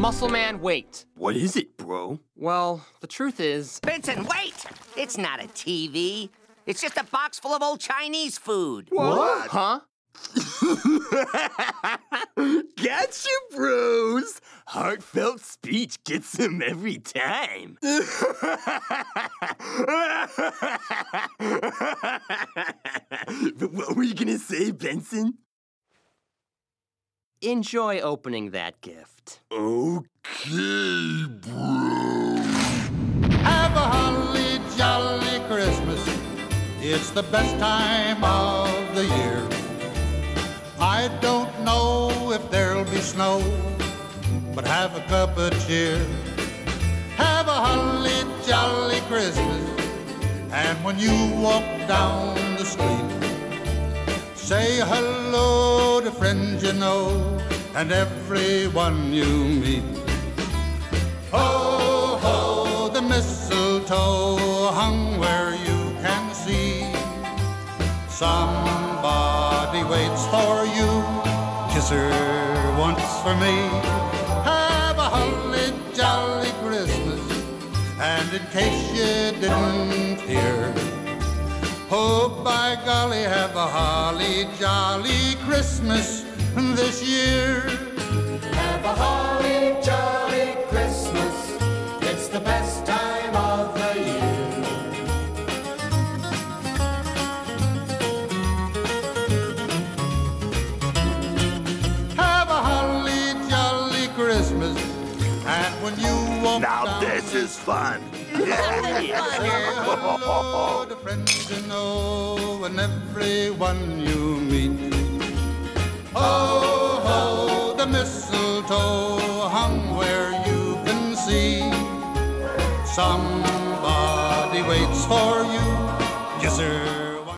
Muscle Man, wait. What is it, bro? Well, the truth is... Benson, wait! It's not a TV. It's just a box full of old Chinese food. What? Huh? Gotcha, bros! Heartfelt speech gets him every time. But what were you gonna say, Benson? Enjoy opening that gift. Okay, bro. Have a holly jolly Christmas. It's the best time of the year. I don't know if there'll be snow, but have a cup of cheer. Have a holly jolly Christmas. And when you walk down the street, say hello to friends you know and everyone you meet. Ho, ho, the mistletoe hung where you can see. Somebody waits for you, kiss her once for me. Have a holly jolly Christmas, and in case you didn't hear, oh, by golly, have a holly jolly Christmas this year. Have a holly jolly Christmas. It's the best time of the year. Have a holly jolly Christmas. And when you walk Now down this is fun. say hello to friends you know and everyone you meet. Ho, ho, the mistletoe hung where you can see. Somebody waits for you, kiss her